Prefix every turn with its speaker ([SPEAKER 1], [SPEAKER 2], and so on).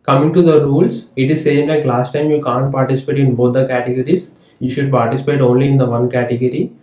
[SPEAKER 1] Coming to the rules, it is saying like last time you can't participate in both the categories. You should participate only in the one category.